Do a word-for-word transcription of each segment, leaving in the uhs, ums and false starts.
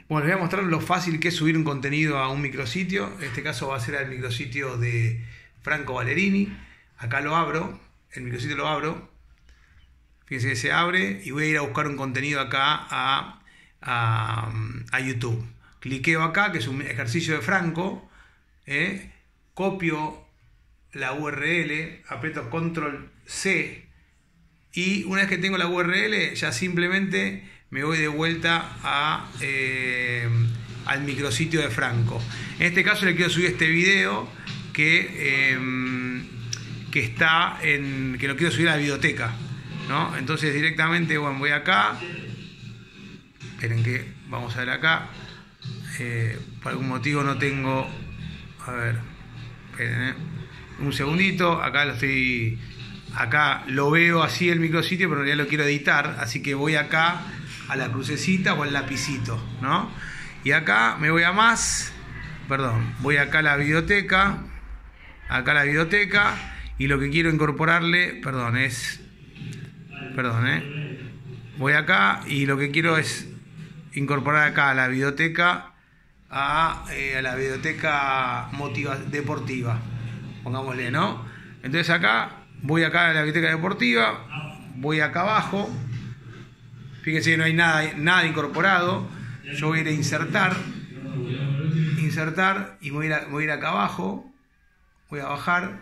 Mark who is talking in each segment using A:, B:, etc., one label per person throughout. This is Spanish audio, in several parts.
A: Bueno, les voy a mostrar lo fácil que es subir un contenido a un micrositio. En este caso va a ser al micrositio de Franco Ballerini. Acá lo abro, el micrositio lo abro. Fíjense que se abre y voy a ir a buscar un contenido acá a, a, a YouTube. Cliqueo acá, que es un ejercicio de Franco. ¿eh? Copio la U R L, aprieto control C y una vez que tengo la U R L ya simplemente me voy de vuelta a, eh, al micrositio de Franco. En este caso le quiero subir este video que, eh, que está en, que lo quiero subir a la biblioteca, ¿no? Entonces directamente, bueno, voy acá. Esperen que vamos a ver acá. Eh, por algún motivo no tengo. A ver, esperen, eh. un segundito. Acá lo estoy. Acá lo veo así el micrositio, pero en realidad lo quiero editar. Así que voy acá a la crucecita o al lapicito, ¿no? Y acá me voy a más. Perdón, voy acá a la biblioteca. Acá a la biblioteca. Y lo que quiero incorporarle, perdón, es. Perdón, eh. Voy acá y lo que quiero es incorporar acá a la biblioteca. A, eh, a la biblioteca motiva, deportiva, pongámosle, ¿no? Entonces acá, voy acá a la biblioteca deportiva, voy acá abajo, fíjense que no hay nada, nada incorporado, yo voy a ir a insertar, insertar y voy a ir, a, voy a ir acá abajo, voy a bajar,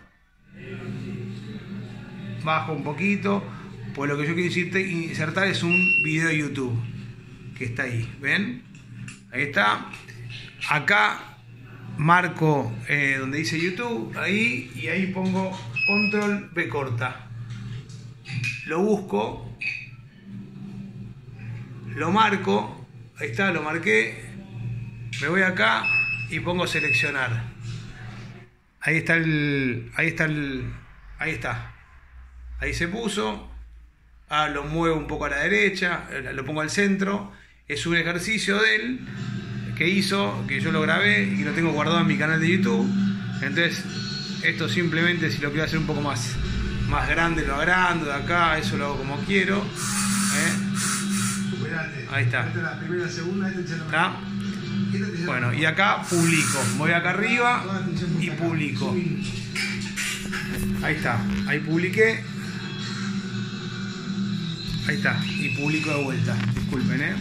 A: bajo un poquito, pues lo que yo quiero insertar es un video de YouTube, que está ahí, ¿ven? Ahí está. Acá marco eh, donde dice YouTube, ahí, y ahí pongo control B corta. Lo busco, lo marco, ahí está, lo marqué, me voy acá y pongo seleccionar. Ahí está el, ahí está el, ahí está, ahí se puso. Ah, lo muevo un poco a la derecha, lo pongo al centro. Es un ejercicio de él que hizo, que yo lo grabé y que lo tengo guardado en mi canal de YouTube. Entonces esto simplemente, si lo quiero hacer un poco más, más grande, lo agrando de acá, eso lo hago como quiero. ¿eh? Ahí está. ¿Está? Bueno, y acá publico. Voy acá arriba y publico. Ahí está, ahí publiqué. Ahí está, y publico de vuelta. Disculpen, eh.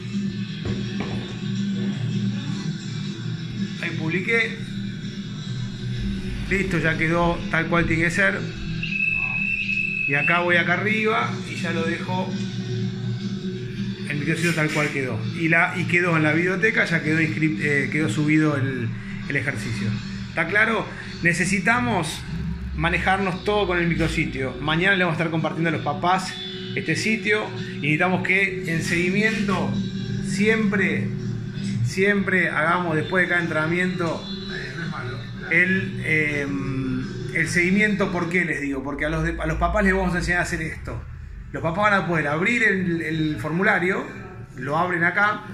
A: Ahí publiqué. Listo, ya quedó tal cual tiene que ser. Y acá voy acá arriba y ya lo dejo el micrositio tal cual quedó. Y, la, y quedó en la biblioteca, ya quedó, eh, quedó subido el, el ejercicio. ¿Está claro? Necesitamos manejarnos todo con el micrositio. Mañana le vamos a estar compartiendo a los papás este sitio. Y necesitamos que en seguimiento siempre... Siempre hagamos después de cada entrenamiento el, eh, el seguimiento. ¿Por qué les digo? Porque a los, de, a los papás les vamos a enseñar a hacer esto. Los papás van a poder abrir el, el formulario, lo abren acá.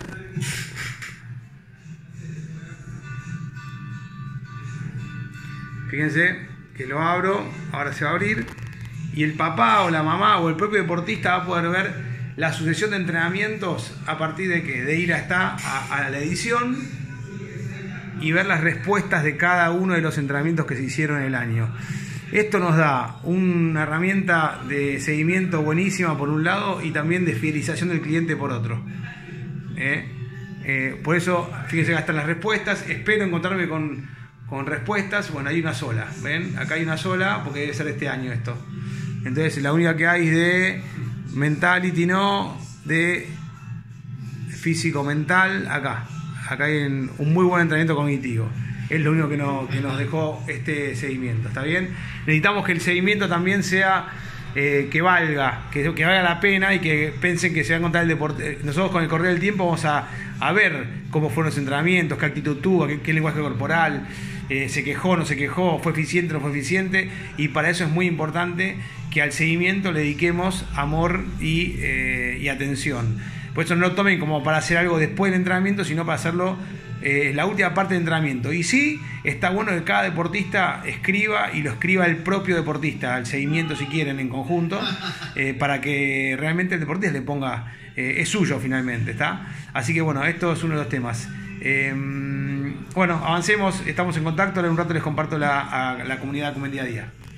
A: Fíjense que lo abro, ahora se va a abrir. Y el papá o la mamá o el propio deportista va a poder ver la sucesión de entrenamientos a partir de que de ir hasta a, a la edición y ver las respuestas de cada uno de los entrenamientos que se hicieron en el año. Esto nos da una herramienta de seguimiento buenísima por un lado y también de fidelización del cliente por otro. ¿Eh? Eh, por eso, fíjense que están las respuestas. Espero encontrarme con, con respuestas. Bueno, hay una sola. ¿Ven? Acá hay una sola porque debe ser este año esto. Entonces la única que hay es de mentality, no, de físico mental. Acá acá hay un muy buen entrenamiento cognitivo. Es lo único que, no, que nos dejó este seguimiento. ¿Está bien? Necesitamos que el seguimiento también sea eh, que valga, que, que valga la pena y que piensen que se va a encontrar el deporte. Nosotros con el correr del tiempo vamos a, a ver cómo fueron los entrenamientos, qué actitud tuvo, qué, qué lenguaje corporal, eh, se quejó, no se quejó, fue eficiente, no fue eficiente. Y para eso es muy importante que al seguimiento le dediquemos amor y, eh, y atención. Por eso no lo tomen como para hacer algo después del entrenamiento, sino para hacerlo eh, la última parte del entrenamiento. Y sí, está bueno que cada deportista escriba y lo escriba el propio deportista, al seguimiento si quieren en conjunto, eh, para que realmente el deportista le ponga eh, es suyo finalmente, ¿está? Así que bueno, esto es uno de los temas. Eh, bueno, avancemos, estamos en contacto, en un rato les comparto la, a la comunidad como el día a día.